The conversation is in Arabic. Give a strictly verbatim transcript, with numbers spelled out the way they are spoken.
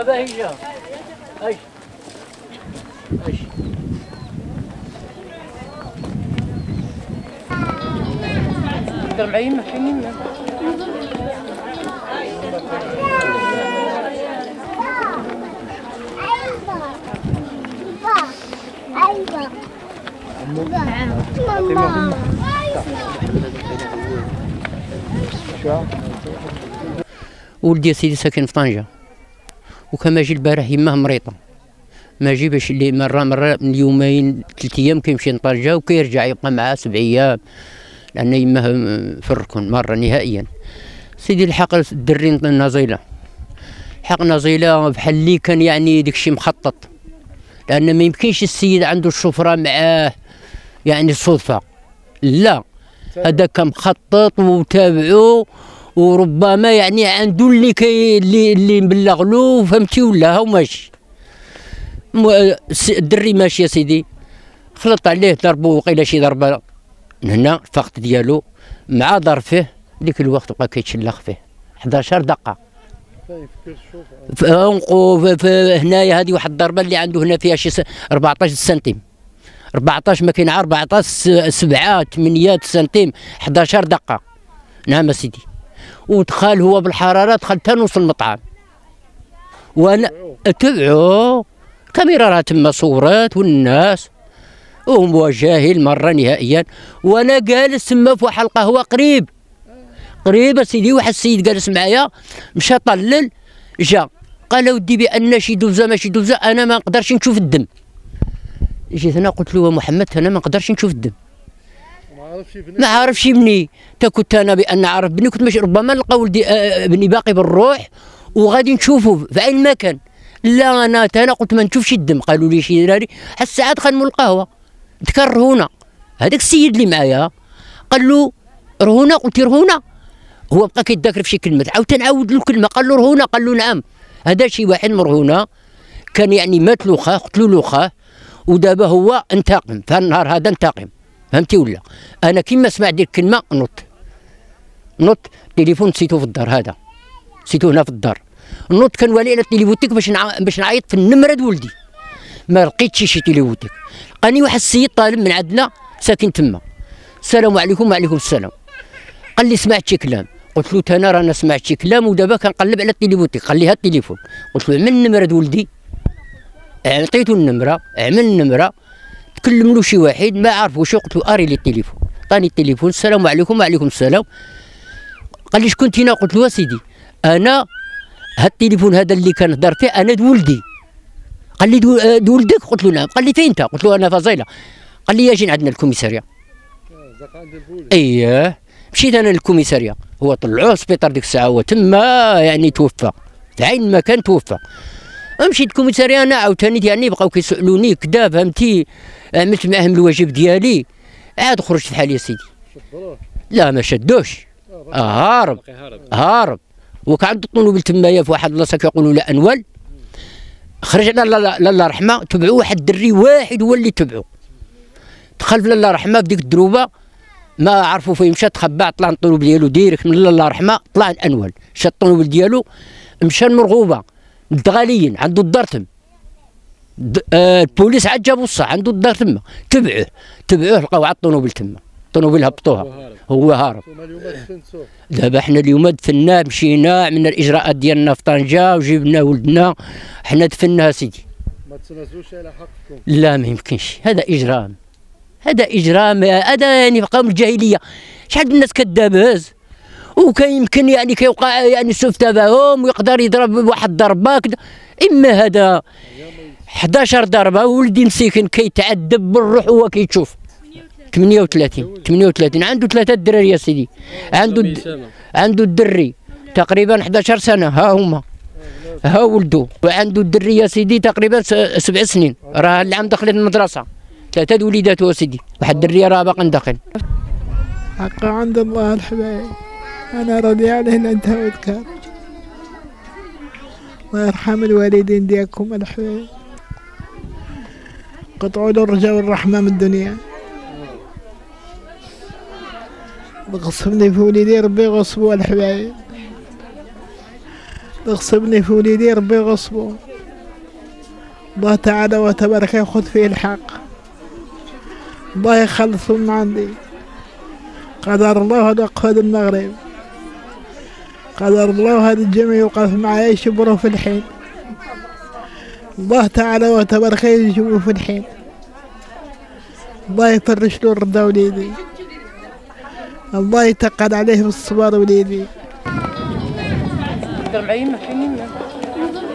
باهي جا ايش ايش تقدر معي ما فيني ولدي يا سيدي ساكن في طنجة، وكما جي البارح يماه مريضة، ما جي باش اللي مرة مرة من يومين ثلاث أيام كيمشي لطنجة وكيرجع يبقى معاه سبع أيام، لأن يماه في الركن مرة نهائيا. سيدي الحق الدري نزيلة، الحق نزيلة بحال اللي كان يعني داك الشيء مخطط، لأن ما يمكنش السيد عنده الشفرة معاه يعني صدفة، لا هذا كان مخطط وتابعوه، وربما يعني عنده اللي كي اللي اللي مبلغ له فهمتي ولا هو ماشي. الدري ماشي يا سيدي، خلط عليه ضربو وقيله شي ضربه من هنا الفخذ ديالو مع ظرفه، ديك الوقت بقى كيتشلخ فيه إحدى عشرة دقه. في هنايا هذه واحد الضربه اللي عنده هنا فيها شي أربعطاش سنتيم، أربعطاش ما كاين أربعطاش سبعة ثمانية سنتيم، إحدى عشرة دقه. نعم سيدي. ودخل هو بالحراره، دخل حتى نوصل المطعم وانا تبعو كاميرا راه تما صورات والناس، وهو جاهل مره نهائيا، وانا جالس تما في واحد القهوه قريب قريب سيدي. واحد السيد جالس معايا مشى طلل جا قال ودي بان شي دوزه ماشي دوزه انا ما نقدرش نشوف الدم. جيت هنا قلت له محمد انا ما نقدرش نشوف الدم، ما عارفش ابني. تا كنت انا بان عارف بني كنت ماشي، ربما نلقى ولدي ابني باقي بالروح وغادي نشوفه في اي مكان. لا انا انا قلت ما نشوفش الدم. قالوا لي شي دراري حتى ساعات خدموا القهوه ذكر رهونه. هذاك السيد اللي معايا قال له رهونه، قلت رهونه، هو بقى كيتذاكر في شي كلمه، عاود تنعاود له الكلمه قال له رهونه، قال له نعم هذا شي واحد مرهونه كان يعني مات له خاه، قتلوا له خاه، ودابا هو انتقم، فالنهار هذا انتقم فهمتي ولا. انا كيما سمعت ديك الكلمه نط نط التليفون نسيتو في الدار، هذا نسيتو هنا في الدار، نط كنولي على التليفوتيك باش نع... باش نعيط في النمره د ولدي، ما لقيتش شي تليفوتيك. لقاني واحد السيد طالب من عندنا ساكن تما، السلام عليكم. وعليكم السلام. قال لي سمعت شي كلام، قلت له انا رانا سمعت شي كلام ودابا كنقلب على التليفوتيك. قال لي هات التليفون، قلت له عمل النمره د ولدي، عطيته النمره، عمل النمره، تكلم له شي واحد ما عرفوش، قلت له اري لي التليفون، عطاني التليفون، السلام عليكم. وعليكم السلام. قال لي شكون انت؟ قلت له سيدي انا هاد التليفون هذا اللي كنهضر فيه انا د ولدي. قال لي د ولدك؟ قلت له نعم. قال لي فين انت؟ قلت له انا في زايله. قال لي اجي عندنا الكوميساريه. اييه مشيت انا للكوميساريه، هو طلعوه السبيطار ديك الساعه، هو تما يعني توفى في عين المكان توفى. مشيت الكوميساريه انا عاوتاني يعني بقاو كيسالوني كدا فهمتي، عملت معاهم الواجب ديالي، عاد خرجت بحال يا سيدي. لا ما شدوش، آه هارب هارب. وكان عنده الطنوبل تمايا في واحد البلاصه كيقولوا لا انول، خرج على لا الله رحمه، تبعوا واحد الدري واحد هو اللي تبعو، دخل في الله رحمه في ديك الدروبه ما عرفوا فين مشى، تخبى طلع الطنوبل ديالو ديريكت من الله رحمه، طلع الانول، شا الطنوبل ديالو مشى المرغوبه الدغاليين عنده الدار تم. آه البوليس عاد جابو الصح عنده الدار تما، تبعوه تبعوه لقاو عاد الطنوبل تما، الطنوبل هبطوها هو هارب. دابا حنا اليوم دفناه، مشينا عملنا الاجراءات ديالنا في طنجه وجبنا ولدنا حنا دفناه سيدي. ما تنازلوش على حقكم؟ لا ما يمكنش، هذا اجرام، هذا اجرام، هذا يعني بقى من الجاهليه. شحال الناس كدابز وكان يمكن يعني كيوقع يعني سوء تفاهم ويقدر يضرب واحد ضربه كدا، اما هذا إحدى عشرة ضربه. ولدي مسكين كيتعذب بالروح وهو كيتشوف. ثمانية وثلاثين ثمانية وثلاثين عنده ثلاثه الدراري يا سيدي، عنده الد... عنده الدري تقريبا إحدى عشرة سنه، ها هما ها ولدو، وعنده الدري يا سيدي تقريبا سبع سنين، راه العام دخلت المدرسه، ثلاثه د وليداتو سيدي، واحد الدري راه باقي داخل. حقا عند الله الحبايب، انا راضي عليه انت وذكر، الله يرحم الوالدين ديالكم الحبايب، قطعوا له الرجاء والرحمه من الدنيا. غصبني في وليدي ربي غصبوا الحبايب، اغصبني في وليدي ربي يغصبه. الله تعالى وتبارك ياخذ فيه الحق، الله يخلصه من عندي. قدر الله هذا قائد المغرب، قدر الله هذا الجميع يوقف معي يشبره في الحين. الله تعالى وتبارك يجيبه في الحين، الله يفرش له رضا وليدي، الله يتقل عليه بالصبر وليدي.